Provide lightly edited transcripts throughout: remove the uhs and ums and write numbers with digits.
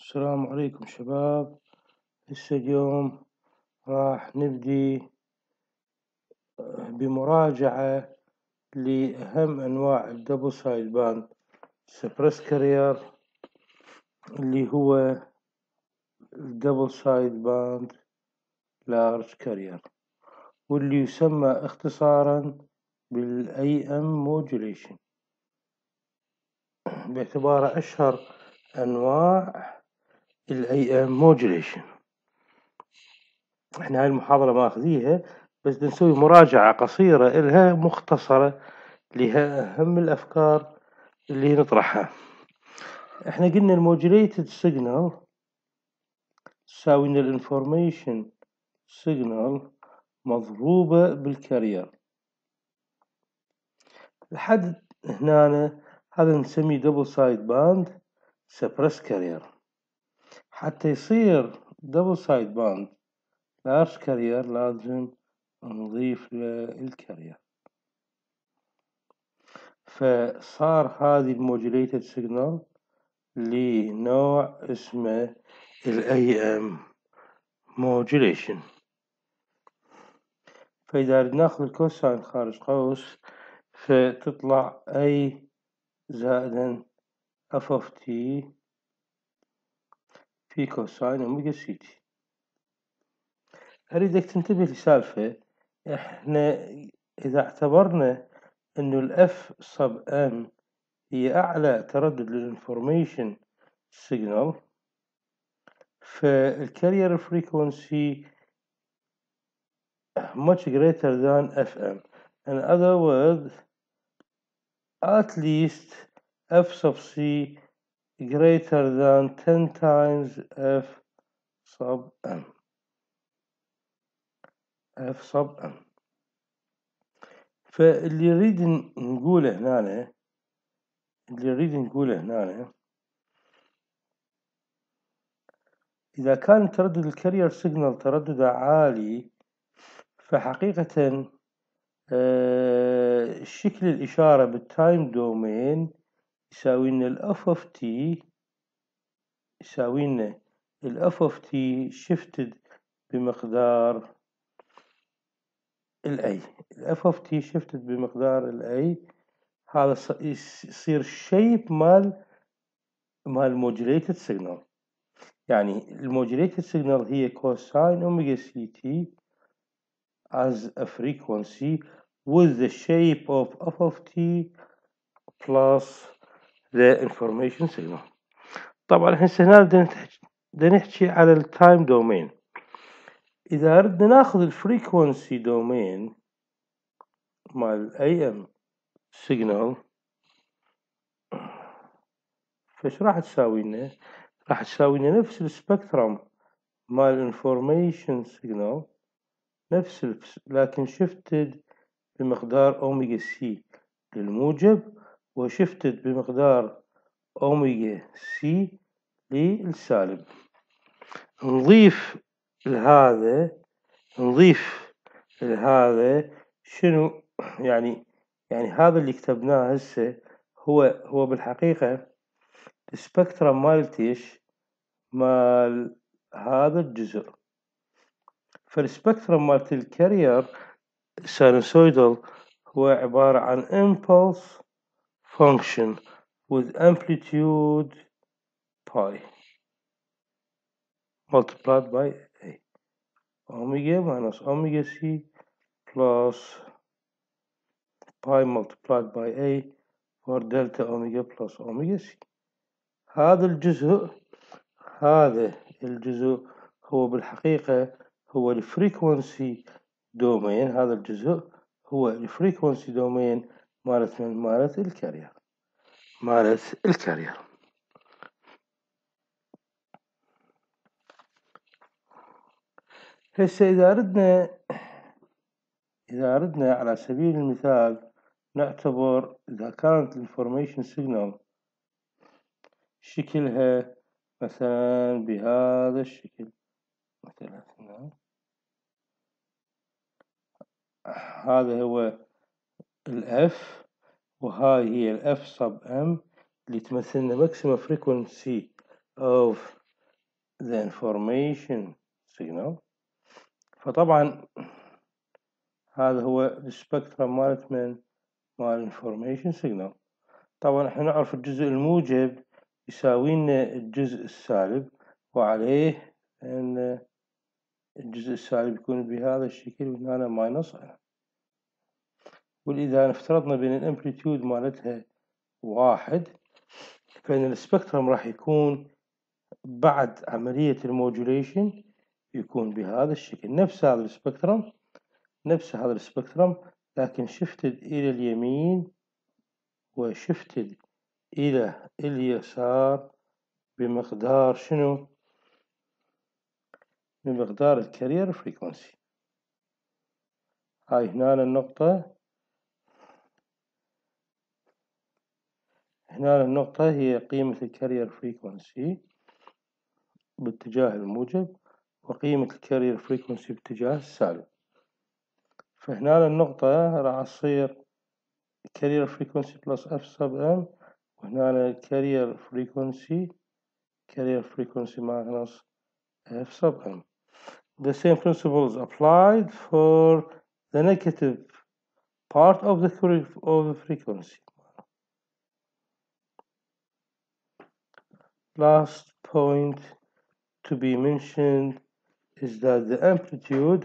السلام عليكم شباب. هسه اليوم راح نبدي بمراجعة لأهم أنواع الدبل سايد باند سبريس كارير، اللي هو الدبل سايد باند لارج كارير، واللي يسمى اختصارا بالAM modulation، باعتباره أشهر أنواع الAM modulation. احنا هاي المحاضرة ماخذيها بس نسوي مراجعة قصيرة إلها مختصرة لها أهم الأفكار اللي نطرحها. احنا قلنا الموديوليتد سيجنال تساوي ان الانفورميشن سيجنال مضروبة بالكارير. لحد هنا هذا نسميه دبل سايد باند سبريس كارير. حتى يصير دبل سايد باند لارج كارير لازم نضيف للكارير، فصار هذه الموديوليتد سيجنال لنوع اسمه الAM modulation. فإذا ناخذ الكوساين خارج قوس فتطلع A زائدا F of T في كوساين أوميجا سي تي. أريدك تنتبه لسالفة. احنا إذا اعتبرنا إنه الF sub M هي أعلى تردد للإنفورميشن سيجنال، فالكارير frequency much greater than FM. In other words, at least F sub C greater than 10 times F sub M. F sub M. فاللي نريد نقوله هنا إذا كان تردد الكارير سيجنال تردده عالي، فحقيقة شكل الإشارة بالتايم دومين يساوي لنا الأف اوف تي شفتد بمقدار الأي. الأف اوف تي شفتد بمقدار الأي، هذا يصير شيب مال الموديوليتد سيجنال. يعني الموديوليتد سيجنال هي كوساين أوميجا سي تي as a frequency with the shape of f of t plus the information signal. طبعا هسه هنا بدنا نحكي على التايم دومين. إذا ردنا ناخذ الفريكونسي دومين مال AM signal، فايش راح تساوي لنا؟ راح تساوي لنا نفس السبكترم مال الانفورميشن سيجنال، لكن شفتد بمقدار أوميجا سي للموجب، وشفتد بمقدار أوميجا سي للسالب. نضيف لهذا شنو يعني هذا اللي كتبناه هسه هو بالحقيقة السبكترم مالتيش مال هذا الجزء. فالسبكترم مالت الكارير سينوسويدال هو عبارة عن impulse function with amplitude pi multiplied by A. Omega minus omega C plus pi multiplied by A for delta omega plus omega C. هذا الجزء هو بالحقيقة هو الفريكونسي دومين. هذا الجزء هو الفريكونسي دومين مالت الكارير. هسه إذا أردنا على سبيل المثال نعتبر إذا كانت الانفورميشن سيجنال شكلها مثلا بهذا الشكل، مثلا هذا هو الF، وهاي هي الF sub M اللي تمثلنا maximum frequency of the information signal. فطبعا هذا هو السبكترم مالت من مال information signal. طبعا احنا نعرف الجزء الموجب يساوي لنا الجزء السالب، وعليه ان الجزء السالب يكون بهذا الشكل، وهنا ماينس. وإذا افترضنا بين الامبليتيود مالتها 1، فإن السبكترم راح يكون بعد عملية الموديوليشن يكون بهذا الشكل، نفس هذا السبكترم لكن شفتد إلى اليمين وشفتد إلى اليسار بمقدار شنو؟ بمقدار الكارير فريكونسي. هاي هنا النقطة هي قيمة الكارير فريكونسي باتجاه الموجب، وقيمة الكارير فريكونسي باتجاه السالب. فهنا النقطة راح تصير carrier frequency plus f sub m، وهنا carrier frequency minus f sub m. The same principle is applied for the negative part of the frequency. Last point to be mentioned is that the amplitude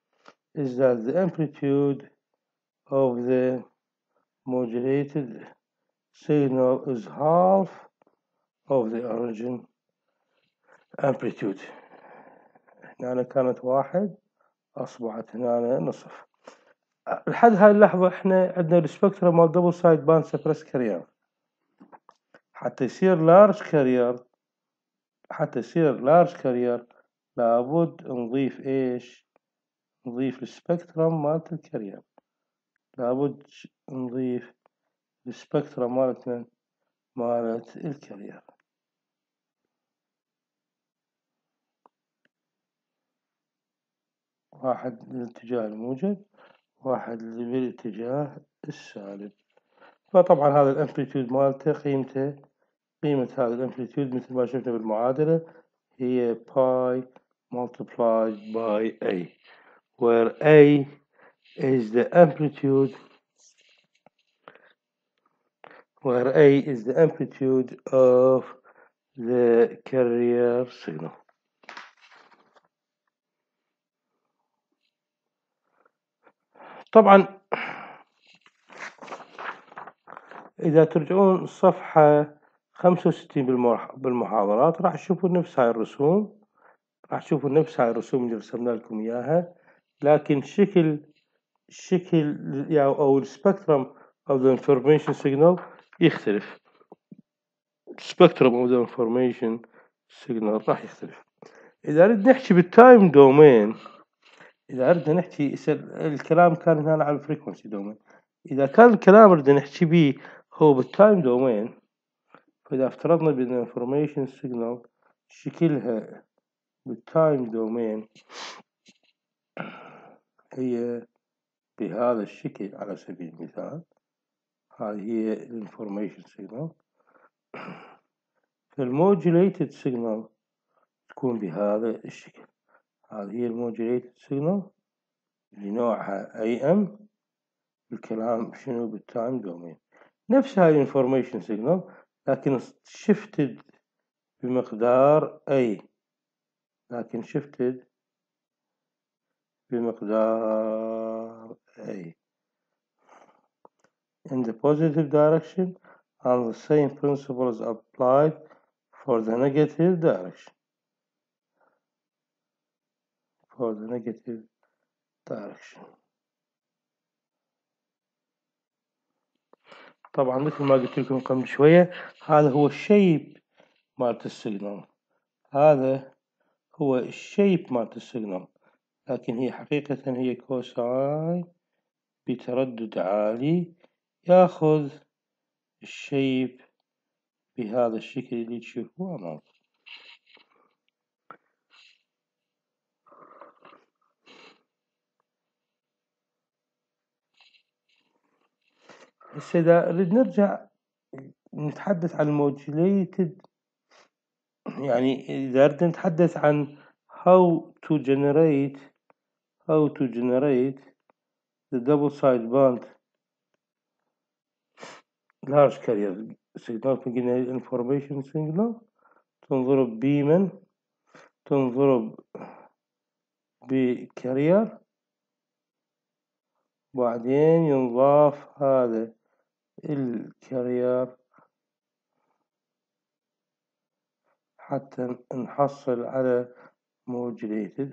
of the modulated signal is half of the origin amplitude. هنا كانت 1 أصبحت هنا نصف. لحد هاي اللحظة احنا عندنا السبكترم مال دبل سايد باند سبريس كارير. حتى يصير لارج كارير لابد نضيف ايش؟ نضيف السبكترم مالت الكارير. لابد نضيف السبكترم مالت الكارير. واحد للاتجاه الموجب، واحد بالاتجاه السالب. فطبعا هذا الامبليتيود مالته قيمة هذا الامبليتيود مثل ما شفنا بالمعادلة هي باي multiplied by A، where A is the amplitude of the carrier signal. طبعا إذا ترجعون الصفحة 65 بالمحاضرات راح تشوفون نفس هاي الرسوم، اللي رسمنا لكم إياها، لكن شكل أو السبكترم of the information signal يختلف. السبكترم of the information signal راح يختلف. إذا أردنا نحكي بالتايم دومين، الكلام كان هنا على الفريكونسي دومين. إذا كان الكلام اللي نحكي بيه هو بالتايم دومين، فإذا افترضنا بأن information signal شكلها بالتايم دومين هي بهذا الشكل على سبيل المثال، هذه هي الانفورميشن سيجنال. فالموديوليتد سيجنال تكون بهذا الشكل. هذه هي الموديوليتد سيجنال اللي نوعها AM، الكلام شنو بالتايم دومين. نفس هاي الانفورميشن سيجنال لكن شفتد بمقدار A، in the positive direction, and the same principle is applied for the negative direction. طبعا مثل ما قلت لكم قبل شوية، هذا هو الشيب مالت السيجنال، لكن هي حقيقة هي كوساين بتردد عالي ياخذ الشيب بهذا الشكل اللي تشوفوه أمامكم. هسه إذا نرجع نتحدث عن الموديوليتد يعني إذا أردنا نتحدث عن how to generate the double side band large carrier signal، قلنا information signal تنضرب بيمن، تنضرب بكارير، وبعدين ينضاف هذا الكارير حتى نحصل على modulated.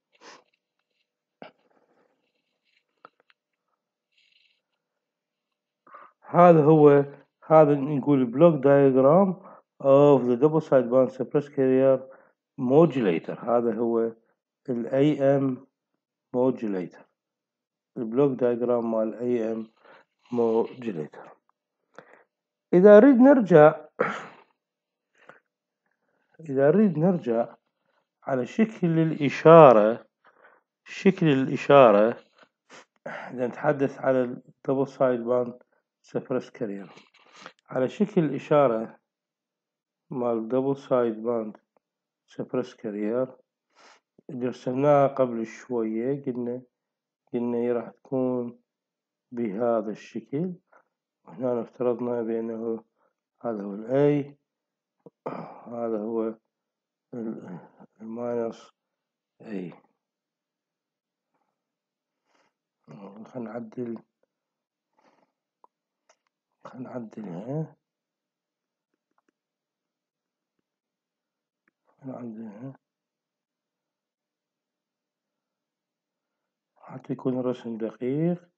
هذا نقول block diagram of the double side band suppressed carrier modulator. هذا هو ال AM modulator، البلوك دايجرام مال AM modulator. إذا أريد نرجع على شكل الإشارة إذا نتحدث على الدبل سايد باند سبرس كارير، على شكل الإشارة مال دبل سايد باند سبرس كارير اللي رسمناها قبل شوية، قلنا هي راح تكون بهذا الشكل، وهنا افترضنا بأنه هذا هو A، هذا هو الماينس A. خلينا نعدلها حتى يكون الرسم دقيق،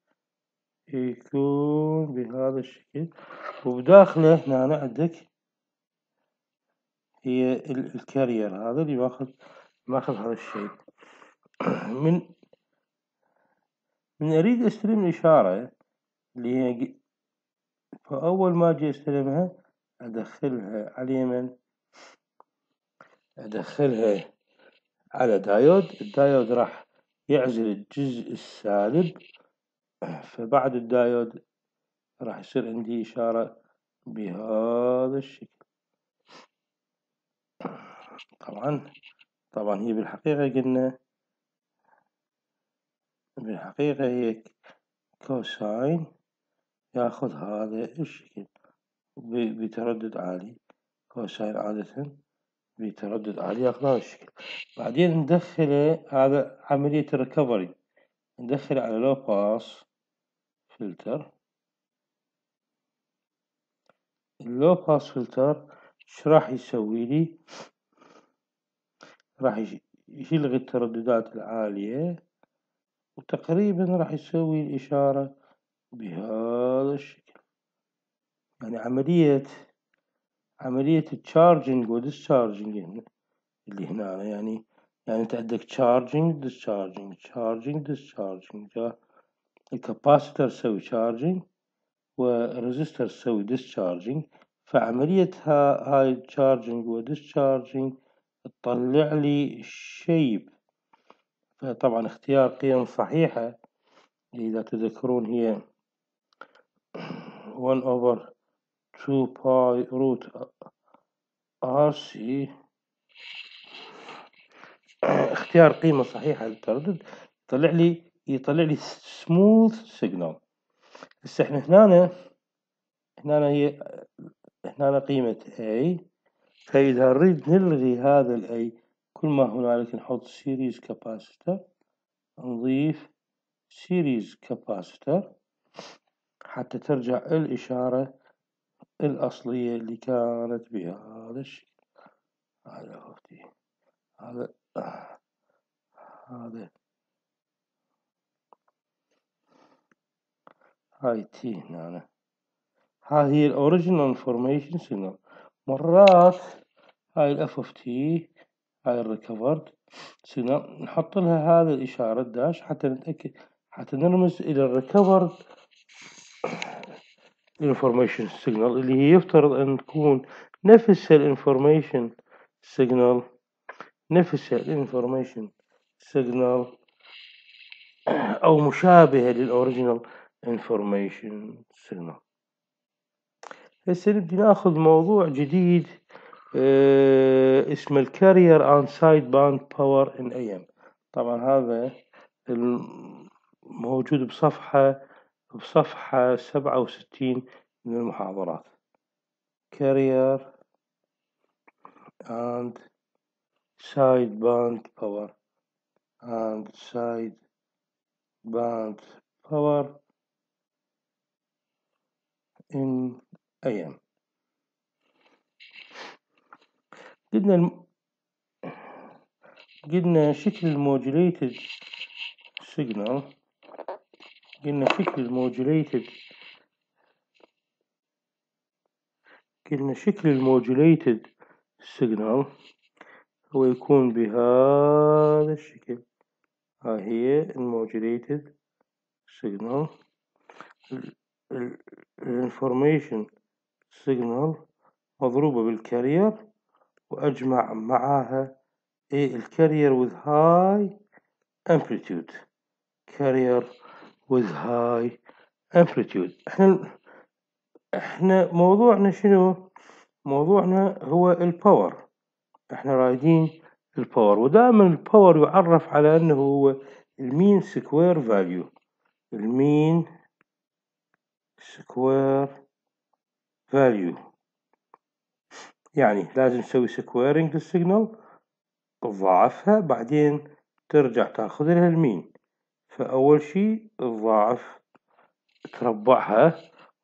يكون بهذا الشكل، وبداخله هنا عندك هي الكارير هذا اللي ماخذ هذا الشيء. من أريد أستلم الإشارة اللي هي، فأول ما أجي أستلمها أدخلها على اليمين، أدخلها على دايود، الدايود راح يعزل الجزء السالب، فبعد الدايود راح يصير عندي إشارة بهذا الشكل. طبعا هي بالحقيقة قلنا هي كوساين ياخذ هذا الشكل بتردد عالي، كوساين عادة بتردد عالي ياخذ هذا الشكل. بعدين ندخله، هذا عملية الريكفري، ندخله على لو باس فلتر. اللو باس فلتر ايش راح يسوي لي؟ راح يلغي الترددات العالية، وتقريبا راح يسوي الإشارة بهذا الشكل. يعني عملية التشارجنج وديسشارجنج اللي هنا، يعني انت عندك تشارجنج ديسشارجنج، الكاباسيتر يسوي تشارجنج والريزستور يسوي ديسشارجنج، فعملية هاي التشارجنج وديسشارجنج تطلع لي شيب. فطبعا اختيار قيم صحيحة إذا تذكرون هي 1/2 باي روت RC، اختيار قيمة صحيحة للتردد يطلع لي سموث سيجنال. هسه احنا هنا قيمة A، فإذا نريد نلغي هذا ال A كل ما هنالك نحط سيريز كاباسيتر، نضيف سيريز كاباسيتر حتى ترجع الإشارة الأصلية اللي كانت بهذا الشكل. هذا هاي تي هنا، هذه هي الأوريجينال انفورميشن سيجنال. مرات هاي الاف اوف تي، هاي الريكفرد سيجنال، نحط لها هذا الإشارة داش حتى نتأكد، حتى نرمز إلى الريكفرد انفورميشن سيجنال اللي هي يفترض أن تكون نفس الانفورميشن سيجنال أو مشابهة للأوريجينال انفورميشن سيجنال. هسه نبدي ناخذ موضوع جديد اسمه الكارير and sideband power in AM. طبعا هذا موجود بصفحة 67 من المحاضرات. carrier and sideband power in AM. قلنا شكل الموديوليتد سيجنال. قلنا شكل الموديوليتد سيجنال هو يكون بهذا الشكل. ها هي الموديوليتد سيجنال. الانفورميشن سيجنال مضروبة بالكارير وأجمع معاها الكارير with high amplitude. احنا موضوعنا شنو؟ موضوعنا هو الباور. احنا رايدين الباور، ودائما الباور يعرف على انه هو المين سكوير فاليو. يعني لازم تسوي سكويرنج للسيجنال، تضاعفها، بعدين ترجع تاخذ لها المين. فأول شي تضاعف، تربعها،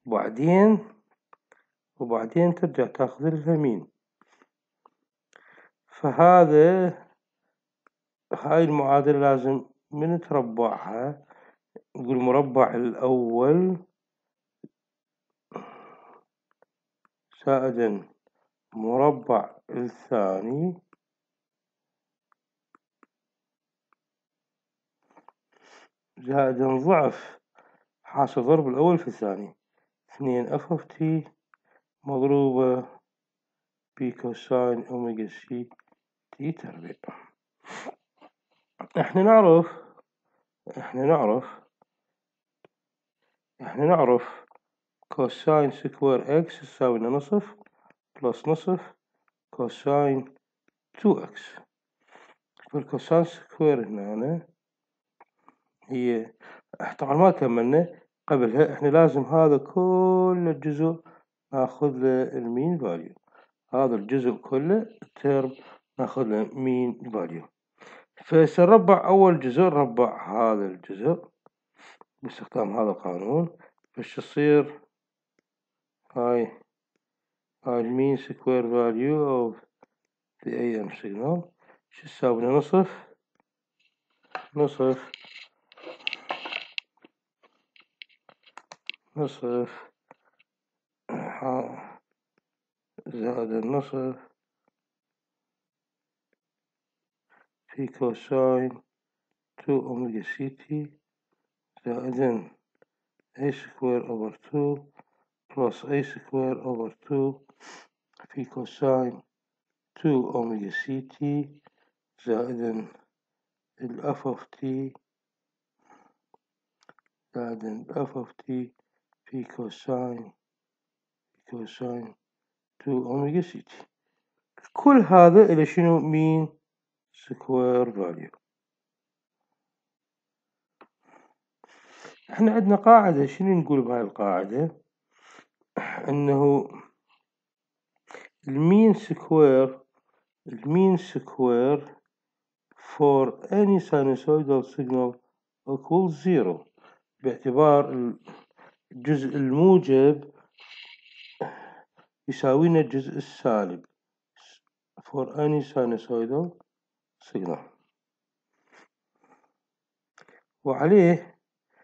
وبعدين ترجع تاخذ لها المين. هاي المعادلة لازم من تربعها نقول مربع الأول زائد مربع الثاني زائد ضعف حاصل ضرب الأول في الثاني، 2 اف اوف تي مضروبة بكوساين اوميجا سي تي تربيع. احنا نعرف كوساين سكوير اكس يساوي نصف بلس نصف كوساين 2 اكس. فالكوساين سكوير هنا هي طبعا ما كملنا قبلها. احنا لازم هذا كل الجزء ناخذ له المين فاليو. هذا الجزء كله الترم ناخذ له مين فاليو. فسنربع أول جزء، نربع هذا الجزء باستخدام هذا القانون. فش يصير؟ هاي المين سكوير فاليو أوف the AM signal شو تساوي؟ نصف زائد النصف في كوساين 2 أوميجا سي تي زائد A سكوير أوفر 2 بلس A سكوير أوفر 2 في كوساين 2 أوميجا سي تي زائد الأف أوف تي في كوساين 2 أوميجا سي تي. كل هذا إلى شنو؟ مين سكوير فاليو. احنا عندنا قاعدة، شنو نقول بهاي القاعدة؟ انه المين سكوير for any sinusoidal signal equals 0، باعتبار الجزء الموجب يساوينا الجزء السالب for any sinusoidal signal. وعليه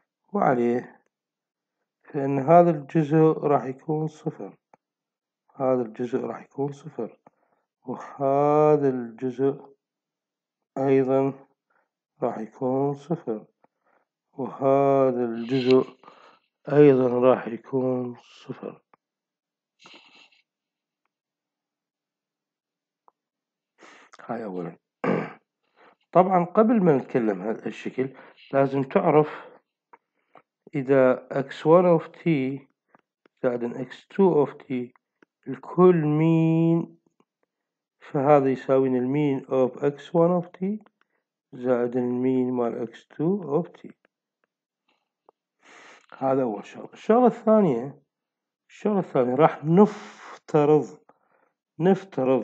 لأن هذا الجزء راح يكون صفر، وهذا الجزء أيضا راح يكون صفر، وهذا الجزء أيضا راح يكون صفر. هاي أولا. طبعا قبل ما نتكلم هذا الشكل لازم تعرف إذا x1 of t زائد x2 of t الكل مين فهذا يساوينا المين of x1 of t زائد المين مال x2 of t. هذا أول شغلة. الشغلة الثانية راح نفترض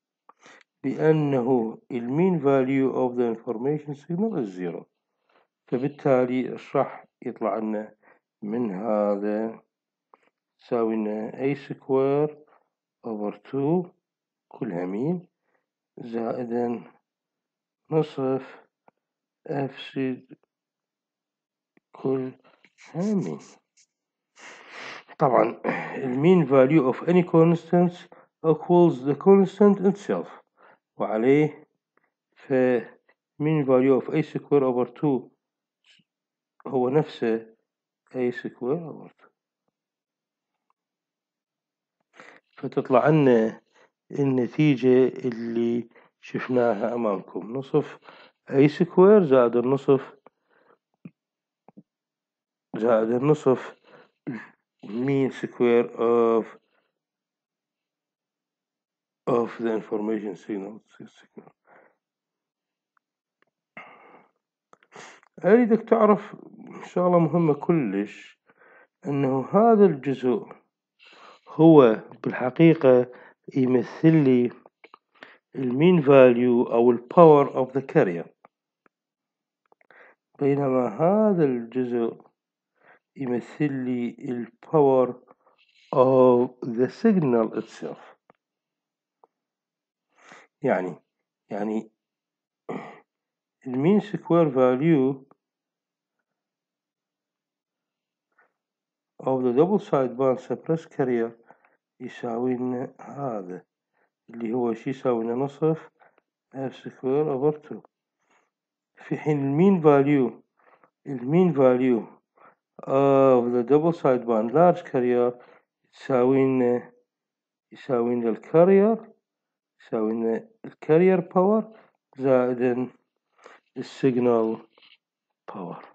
بأنه المين value of the information signal is 0. فبالتالي ايش راح يطلع لنا من هذا؟ يساوي لنا a square over 2 كلها مين زائدا نصف f سي كلها مين. طبعا المين value of any constant equals the constant itself وعليه mean value of a square over 2 هو نفسه a square over 2. فتطلع لنا النتيجة اللي شفناها أمامكم نصف a square زائد النصف mean square of the information signal. أريدك تعرف شغلة مهمة كلش، أنه هذا الجزء هو بالحقيقة يمثل لي المين فاليو أو الباور أوف ذا كارير، بينما هذا الجزء يمثل لي الباور of the signal itself. يعني المين سكوير value of the double sideband suppressed carrier يساوي لنا هذا اللي هو شي يساوي لنا نصف f square over 2، في حين المين value of the double sideband large carrier يساوي لنا الكارير باور زائد السيجنال باور.